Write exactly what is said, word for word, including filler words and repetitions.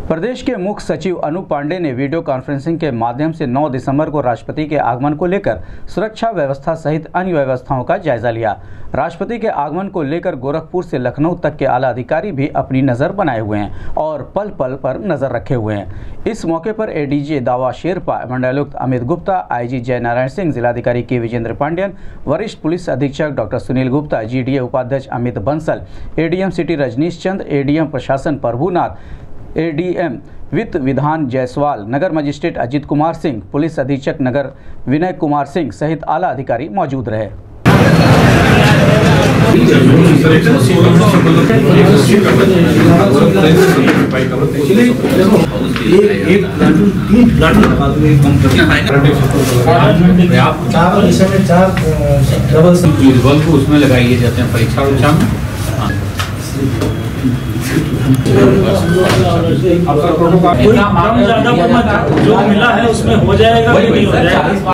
प्रदेश के मुख्य सचिव अनूप पांडे ने वीडियो कॉन्फ्रेंसिंग के माध्यम से नौ दिसंबर को राष्ट्रपति के आगमन को लेकर सुरक्षा व्यवस्था सहित अन्य व्यवस्थाओं का जायजा लिया। राष्ट्रपति के आगमन को लेकर गोरखपुर से लखनऊ तक के आला अधिकारी भी अपनी नज़र बनाए हुए हैं और पल पल पर नज़र रखे हुए हैं। इस मौके पर एडीजी दावा शेरपा, मंडलायुक्त अमित गुप्ता, आईजी जय नारायण सिंह, जिलाधिकारी के विजेंद्र पांडियन, वरिष्ठ पुलिस अधीक्षक डॉक्टर सुनील गुप्ता, जीडीए उपाध्यक्ष Amit Bansal, ADM city Rajnish Chand, ADM प्रशासन प्रभुनाथ, एडीएम वित्त विधान जायसवाल, नगर मजिस्ट्रेट अजित कुमार सिंह, पुलिस अधीक्षक नगर विनय कुमार सिंह सहित आला अधिकारी मौजूद रहे। उसमें लगाइए जाते हैं परीक्षा उरीक्षा में। जो मिला है उसमें हो जाएगा।